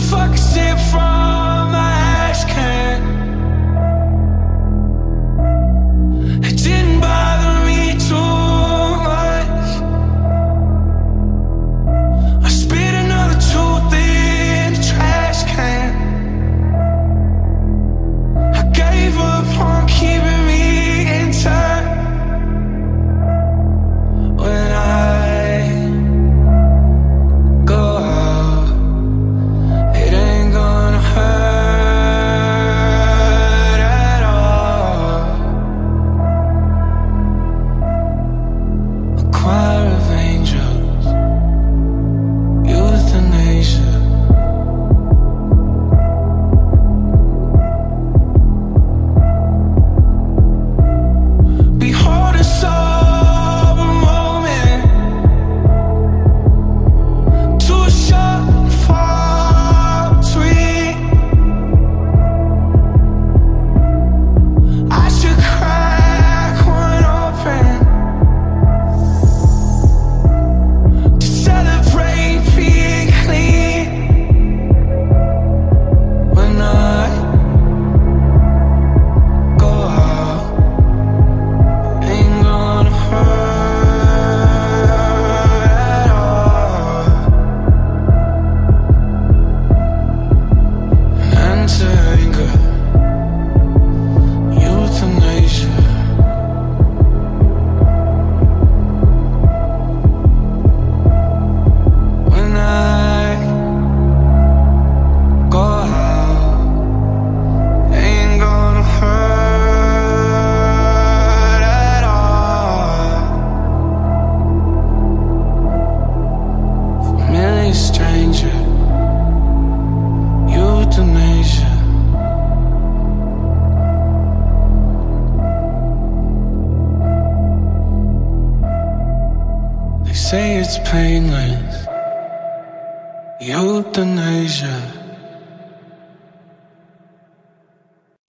fuck a sip from my ash can. It didn't bother me too much. I spit another tooth in the trash can. I gave up on keeping me in touch. When I go out, it ain't gonna hurt at all. A choir of angels, euthanasia. Behold a sober moment, too short and far between. I should crack one open to celebrate being clean. When I go out, ain't gonna hurt at all. An answer-anger, euthanasia. When I go out, ain't gonna hurt at all. Familiar stranger, euthanasia. They say it's painless, euthanasia.